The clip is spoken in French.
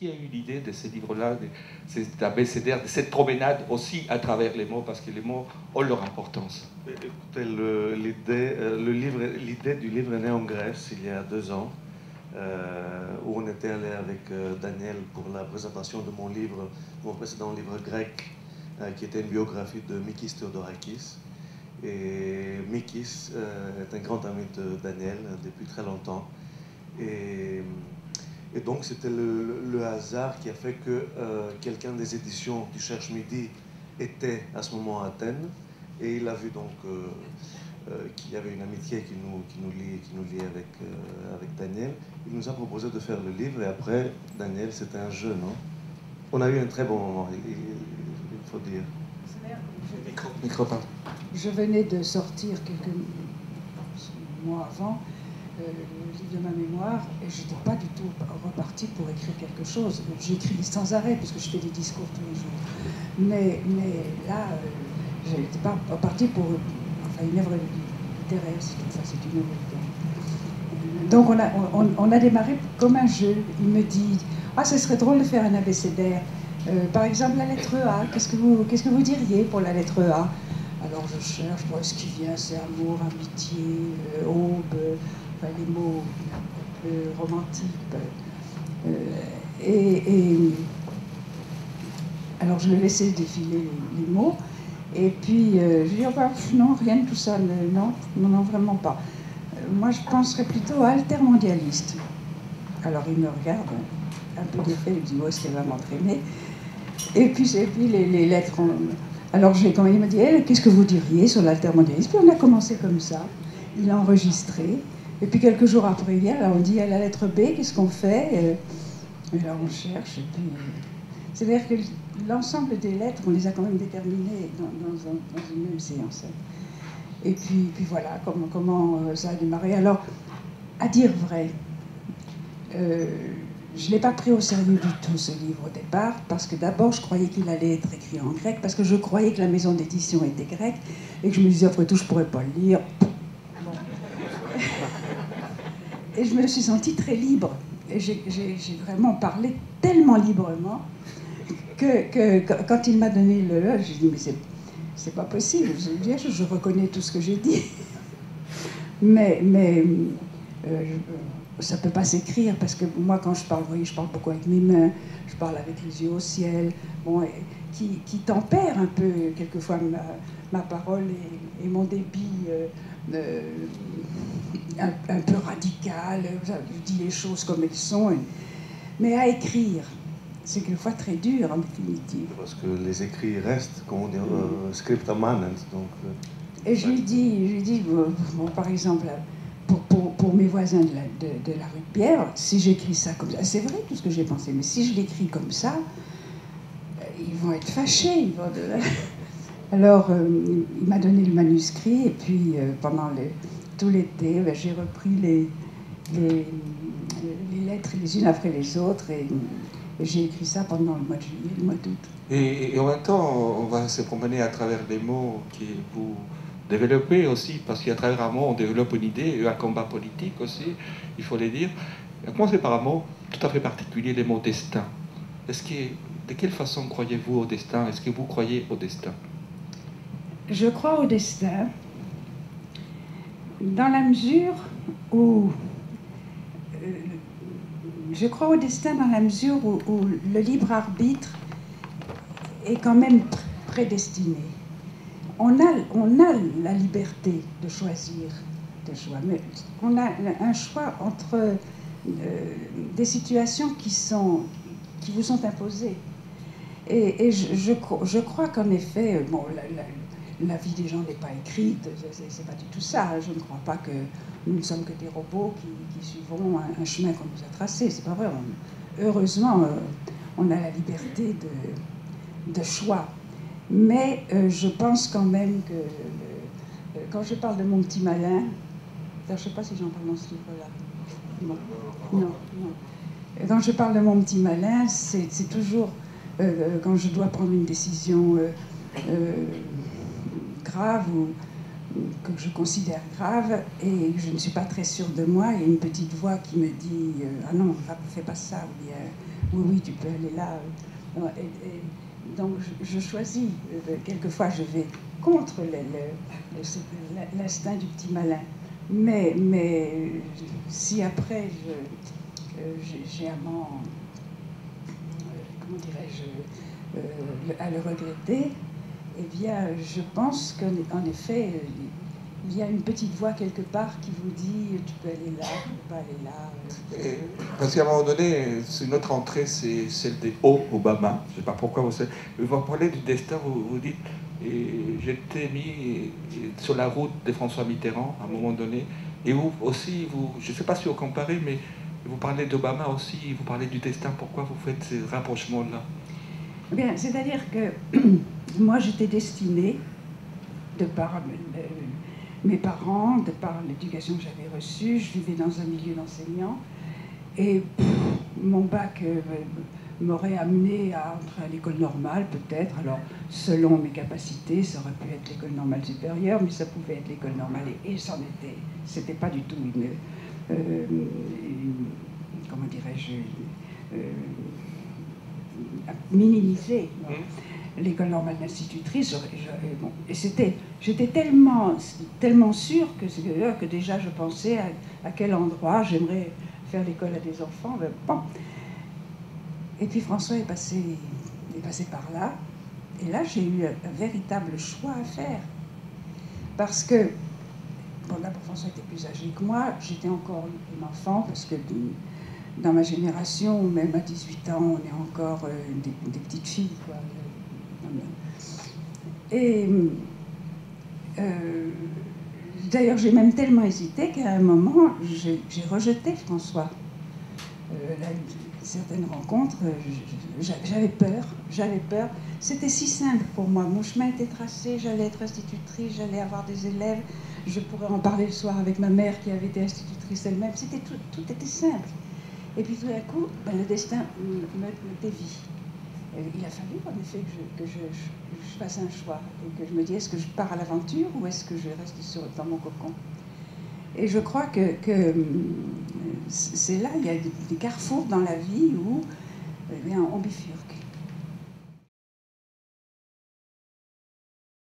qui a eu l'idée de ces livres-là, de cet abécédaire, de cette promenade aussi à travers les mots, parce que les mots ont leur importance? Écoutez, l'idée du livre est née en Grèce il y a 2 ans, où on était allé avec Daniel pour la présentation de mon précédent livre grec, qui était une biographie de Mikis Theodorakis. Et Mikis est un grand ami de Daniel depuis très longtemps. Et donc c'était le hasard qui a fait que quelqu'un des éditions du Cherche Midi était à ce moment à Athènes. Et il a vu donc qu'il y avait une amitié qui nous liait avec Daniel. Il nous a proposé de faire le livre et après, Daniel, c'était un jeu, non? On a eu un très bon moment, il faut dire. Je venais de sortir quelques mois avant le livre de ma mémoire et je n'étais pas du tout repartie pour écrire quelque chose. J'écris sans arrêt parce que je fais des discours tous les jours. Mais là, je n'étais pas repartie pour une œuvre littéraire, c'est une œuvre littéraire. Donc on a démarré comme un jeu. Il me dit « Ah, ce serait drôle de faire un abécédaire. Par exemple, la lettre A, qu'est-ce que vous diriez pour la lettre A ?» Alors je cherche, ce qui vient, c'est amour, amitié, aube, les mots un peu romantiques. Alors je le laissais défiler les mots, et puis je lui dis, oh, non, rien de tout ça, non, vraiment pas. Moi je penserais plutôt altermondialiste. Alors il me regarde, un peu d'effet, il me dit, où est-ce qu'elle va m'entraîner? Et puis les lettres... Alors, quand il m'a dit, qu'est-ce que vous diriez sur l'altermondialisme? Puis on a commencé comme ça. Il a enregistré. Et puis quelques jours après, il vient, là, on dit, à la lettre B, qu'est-ce qu'on fait? Et là, on cherche. Et puis, c'est-à-dire que l'ensemble des lettres, on les a quand même déterminées dans une même séance. Et puis voilà, comment ça a démarré. Alors, à dire vrai, je ne l'ai pas pris au sérieux du tout, ce livre, au départ, parce que d'abord, je croyais qu'il allait être écrit en grec, parce que je croyais que la maison d'édition était grecque, et que je me disais, après tout, je ne pourrais pas le lire. Bon. Et je me suis sentie très libre. Et j'ai vraiment parlé tellement librement que quand il m'a donné j'ai dit, mais c'est pas possible. Je reconnais tout ce que j'ai dit. Mais ça ne peut pas s'écrire, parce que moi, quand je parle, vous voyez, je parle beaucoup avec mes mains, je parle avec les yeux au ciel, bon, qui tempère un peu, quelquefois, ma parole et mon débit un peu radical. Je dis les choses comme elles sont. Mais à écrire, c'est quelquefois très dur, en définitive. Parce que les écrits restent, comme on dit, scripta manent. Donc, et je lui dis bon, par exemple, pour mes voisins de la rue de Pierre, si j'écris ça comme ça, c'est vrai tout ce que j'ai pensé, mais si je l'écris comme ça, ils vont être fâchés. Alors, il m'a donné le manuscrit, et puis pendant tout l'été, j'ai repris les lettres les unes après les autres, et j'ai écrit ça pendant le mois de juillet, le mois d'août. Et en même temps, on va se promener à travers les mots qui vous développez aussi, parce qu'à travers un mot, on développe une idée, et un combat politique aussi, il faut le dire. On va commencer par un mot tout à fait particulier, le mot destin. De quelle façon croyez-vous au destin? Est-ce que vous croyez au destin? Je crois au destin dans la mesure où... je crois au destin dans la mesure où le libre arbitre est quand même prédestiné. On a la liberté de choisir, mais on a un choix entre des situations qui vous sont imposées. Et je crois qu'en effet, bon, la vie des gens n'est pas écrite, c'est pas du tout ça. Je ne crois pas que nous ne sommes que des robots qui suivons un chemin qu'on nous a tracé. C'est pas vrai. Heureusement, on a la liberté de choix. Mais je pense quand même que quand je parle de mon petit malin, je ne sais pas si j'en parle dans ce livre-là. Non. Quand je parle de mon petit malin, c'est toujours quand je dois prendre une décision grave ou que je considère grave et que je ne suis pas très sûre de moi, il y a une petite voix qui me dit ah non, fais pas ça, ou bien oui, oui, tu peux aller là. Donc je choisis, quelquefois je vais contre l'instinct du petit malin. Mais si après j'ai comment dirais-je, à le regretter, eh bien, je pense qu'en effet, il y a une petite voix quelque part qui vous dit tu peux aller là, tu peux pas aller là. Parce qu'à un moment donné, notre entrée, c'est celle des Obama. Je ne sais pas pourquoi vous parlez du destin, vous dites, et j'étais mis sur la route de François Mitterrand à un moment donné. Et vous aussi, je ne sais pas si vous comparez, mais vous parlez d'Obama aussi, vous parlez du destin. Pourquoi vous faites ces rapprochements-là? Bien, c'est-à-dire que moi, j'étais destinée, de par mes parents, de par l'éducation que j'avais reçue, je vivais dans un milieu d'enseignants, et mon bac m'aurait amené à entrer à l'école normale, peut-être. Alors, selon mes capacités, ça aurait pu être l'école normale supérieure, mais ça pouvait être l'école normale, et c'en était. C'était pas du tout une comment dirais-je, minimiser l'école normale d'institutrice. Bon, et j'étais tellement sûre que déjà je pensais à quel endroit j'aimerais faire l'école à des enfants. Bon. Et puis François est passé par là. Et là, j'ai eu un véritable choix à faire. Parce que, bon, d'abord, François était plus âgé que moi. J'étais encore une enfant, parce que dans ma génération, même à 18 ans, on est encore des petites filles, quoi. Et d'ailleurs, j'ai même tellement hésité qu'à un moment, j'ai rejeté François. Là, certaines rencontres, j'avais peur. C'était si simple pour moi. Mon chemin était tracé, j'allais être institutrice, j'allais avoir des élèves, je pourrais en parler le soir avec ma mère qui avait été institutrice elle-même. Tout était simple. Et puis tout d'un coup, le destin me dévie. Il a fallu en effet que je fasse un choix et que je me dise, est-ce que je pars à l'aventure ou est-ce que je reste dans mon cocon? Et je crois que c'est là, il y a des carrefours dans la vie où on bifurque.